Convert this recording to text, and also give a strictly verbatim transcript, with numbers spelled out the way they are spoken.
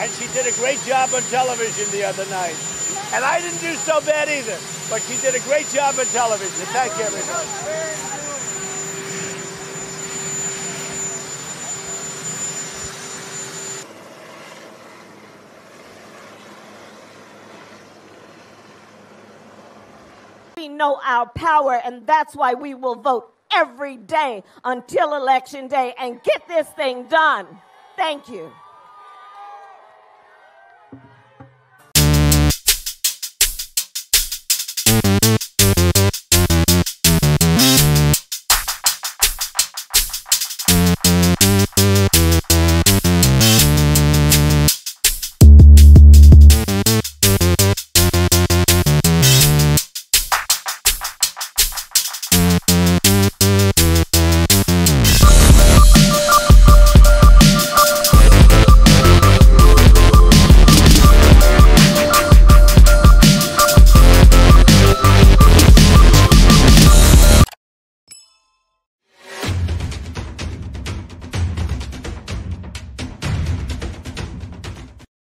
and she did a great job on television the other night. And I didn't do so bad either, but she did a great job on television. Thank you, everybody. We know our power, and that's why we will vote every day until Election Day and get this thing done. Thank you.